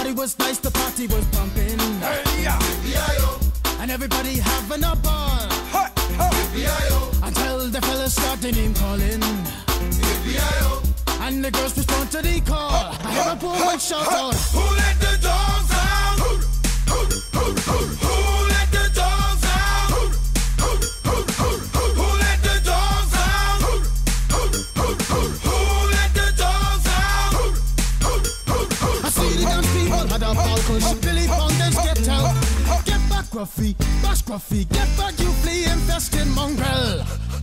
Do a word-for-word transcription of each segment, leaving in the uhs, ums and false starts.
Everybody was nice, the party was pumping. Hey, yeah. And everybody having a ball. Ha, ha. Until the fellas start their name calling. And the girls respond to the call. I hear a woman shout out, Who let the dogs out? Who, who, who, who, who let the dogs out? Who, who, who, who, who let the dogs out? Who, who, who, who, who let the dogs out? Who, who, who, who, I see the dance people had a ball push. Billy Fountains get out. Get back, Gruffy, bash Gruffy. Get back, you flea infested mongrel.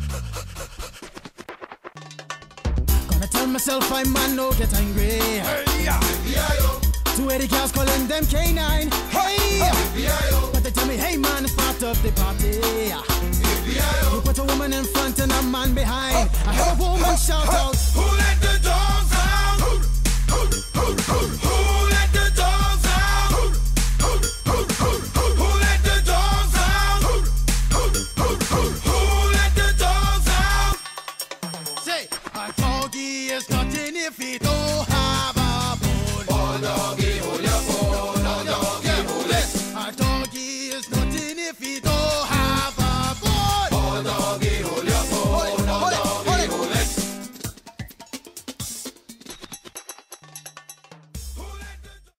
Gonna tell myself I man no get angry. hey, yeah. Two eighty cows calling them K nine. Hey, but they tell me, hey man, it's part of the party. You put a woman in front and a man behind. I heard a woman shout out, Who let the dogs out? Who, who, who, who, who let the dogs out? Who, who, who, who, who let the dogs out? Who, who, who, who, who let the dogs out? say, a doggy is nothing if he don't have a bone. Oh, doggy, hold your bone. Oh, doggy, hold it. A doggy is nothing if he don't